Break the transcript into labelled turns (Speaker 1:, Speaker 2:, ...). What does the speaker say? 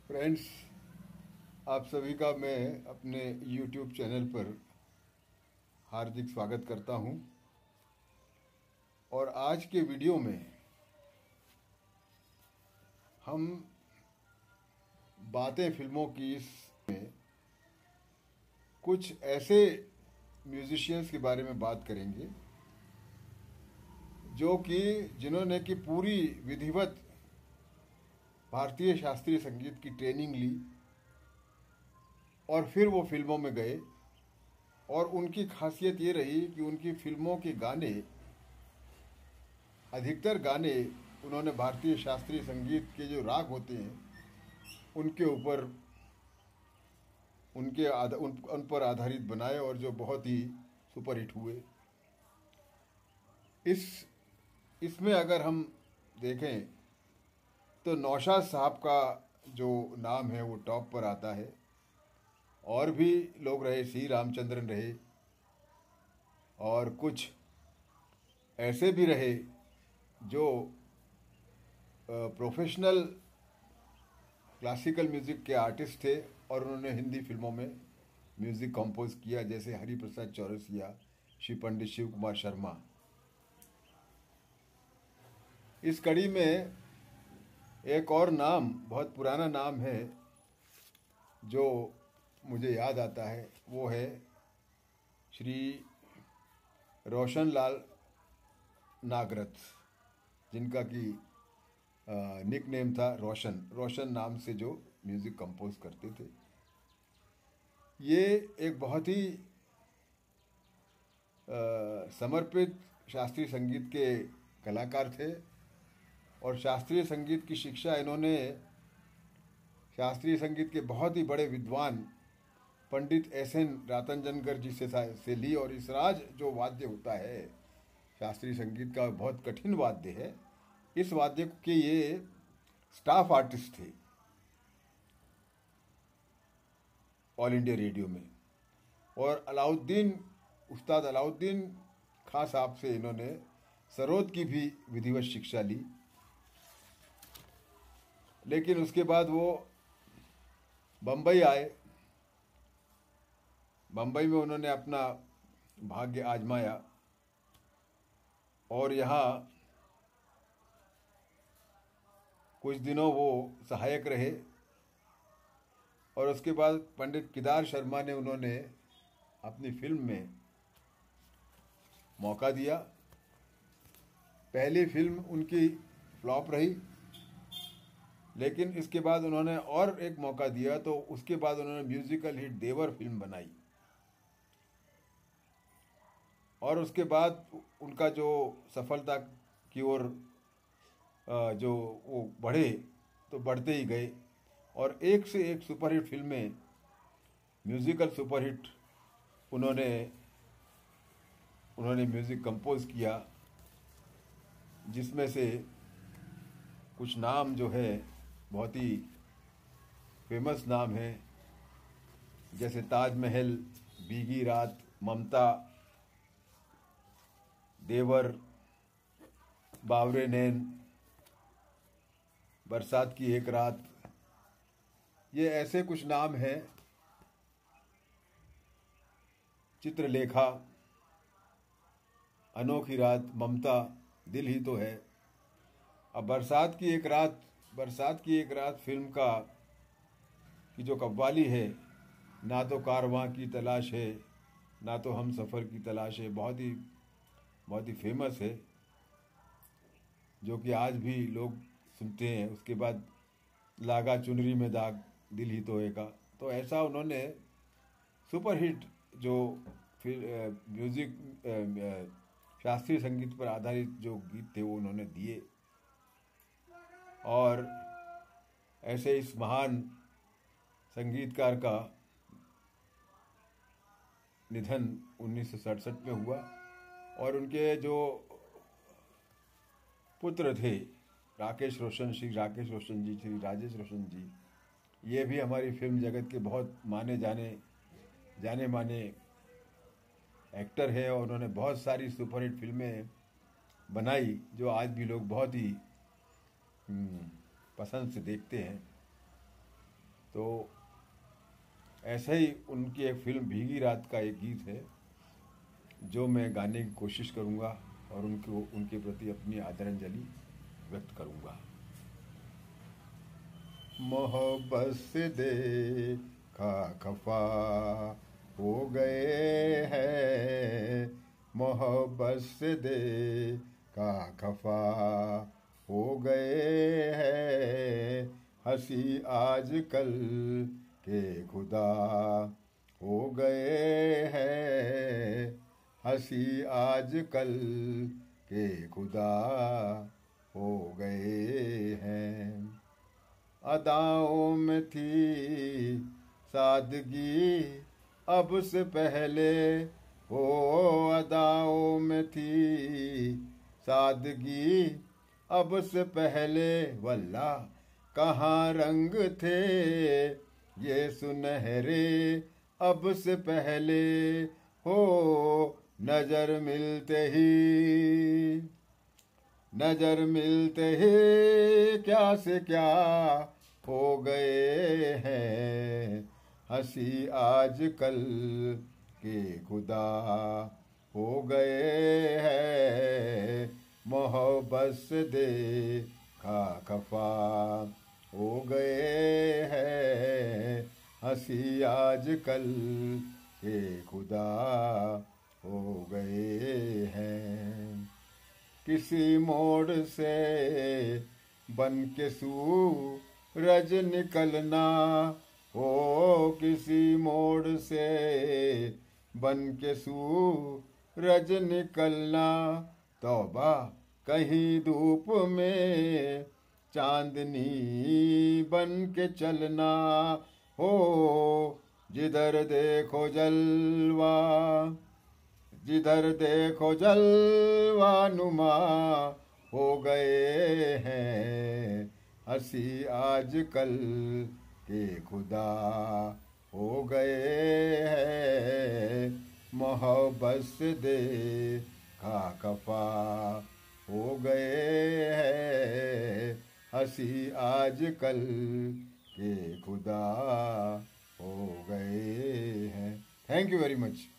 Speaker 1: Friends, आप सभी का मैं अपने YouTube चैनल पर हार्दिक स्वागत करता हूं। और आज के वीडियो में हम बातें फिल्मों की इसमें कुछ ऐसे म्यूजिशियंस के बारे में बात करेंगे जो कि जिन्होंने कि पूरी विधिवत भारतीय शास्त्रीय संगीत की ट्रेनिंग ली और फिर वो फिल्मों में गए। और उनकी खासियत ये रही कि उनकी फिल्मों के गाने, अधिकतर गाने उन्होंने भारतीय शास्त्रीय संगीत के जो राग होते हैं उनके ऊपर उन पर आधारित बनाए और जो बहुत ही सुपरहिट हुए। इसमें अगर हम देखें तो नौशाद साहब का जो नाम है वो टॉप पर आता है। और भी लोग रहे, सी रामचंद्रन रहे और कुछ ऐसे भी रहे जो प्रोफेशनल क्लासिकल म्यूज़िक के आर्टिस्ट थे और उन्होंने हिंदी फिल्मों में म्यूज़िक कंपोज किया, जैसे हरिप्रसाद चौरसिया, श्री पंडित शिव कुमार शर्मा। इस कड़ी में एक और नाम, बहुत पुराना नाम है जो मुझे याद आता है, वो है श्री रोशन लाल नागरथ, जिनका कि निक नेम था रोशन नाम से जो म्यूज़िक कंपोज करते थे। ये एक बहुत ही समर्पित शास्त्रीय संगीत के कलाकार थे और शास्त्रीय संगीत की शिक्षा इन्होंने शास्त्रीय संगीत के बहुत ही बड़े विद्वान पंडित एस.एन. रातंजनकर जी से ली। और इसराज जो वाद्य होता है शास्त्रीय संगीत का, बहुत कठिन वाद्य है। इस वाद्य के ये स्टाफ आर्टिस्ट थे ऑल इंडिया रेडियो में। और उस्ताद अलाउद्दीन खां साहब से इन्होंने सरोद की भी विधिवत शिक्षा ली। लेकिन उसके बाद वो बम्बई आए। बम्बई में उन्होंने अपना भाग्य आजमाया और यहाँ कुछ दिनों वो सहायक रहे। और उसके बाद पंडित केदार शर्मा ने उन्होंने अपनी फिल्म में मौका दिया। पहली फिल्म उनकी फ्लॉप रही, लेकिन इसके बाद उन्होंने और एक मौका दिया, तो उसके बाद उन्होंने म्यूजिकल हिट देवर फिल्म बनाई। और उसके बाद उनका जो सफलता की ओर जो वो बढ़े, तो बढ़ते ही गए और एक से एक सुपरहिट फिल्में, म्यूजिकल सुपरहिट उन्होंने म्यूज़िक कंपोज किया, जिसमें से कुछ नाम जो है बहुत ही फेमस नाम है, जैसे ताजमहल, भीगी रात, ममता, देवर, बावरे नैन, बरसात की एक रात। ये ऐसे कुछ नाम हैं। चित्रलेखा, अनोखी रात, ममता, दिल ही तो है। अब बरसात की एक रात फिल्म का की जो कव्वाली है, ना तो कारवां की तलाश है, ना तो हम सफ़र की तलाश है, बहुत ही फेमस है, जो कि आज भी लोग सुनते हैं। उसके बाद लागा चुनरी में दाग, दिल ही तो है का। तो ऐसा उन्होंने सुपरहिट जो फिर म्यूज़िक शास्त्रीय संगीत पर आधारित जो गीत थे वो उन्होंने दिए। और ऐसे इस महान संगीतकार का निधन 1967 में हुआ। और उनके जो पुत्र थे राकेश रोशन, श्री राकेश रोशन जी, श्री राजेश रोशन जी, ये भी हमारी फिल्म जगत के बहुत जाने माने एक्टर है और उन्होंने बहुत सारी सुपरहिट फिल्में बनाई जो आज भी लोग बहुत ही पसंद से देखते हैं। तो ऐसे ही उनकी एक फिल्म भीगी रात का एक गीत है जो मैं गाने की कोशिश करूँगा और उनके प्रति अपनी आदरांजलि व्यक्त करूँगा। मोहब्बत से देखा खफा हो गए हैं, मोहब्बत से देखा खफा हो गए हैं, हंसी आजकल के खुदा हो गए हैं, हंसी आजकल के खुदा हो गए हैं। अदाओं में थी सादगी अब से पहले, हो अदाओं में थी सादगी अब से पहले, वल्ला कहाँ रंग थे ये सुनहरे अब से पहले, हो नजर मिलते ही क्या से क्या हो गए हैं, हंसी आजकल के खुदा हो गए हैं, मोहब्बत से देखा खफा हो गए हैं, हंसी आजकल के खुदा हो गए हैं। किसी मोड़ से बन के सूरज निकलना, हो किसी मोड़ से बन के सूरज निकलना, तौबा कहीं धूप में चांदनी बन के चलना, हो जिधर देखो जलवा, जिधर देखो जलवा नुमा हो गए हैं, हंसी आजकल के खुदा हो गए हैं, मोहब्बत से देखा खफा हो गए हैं, हंसी आजकल के खुदा हो गए हैं। Thank you very much.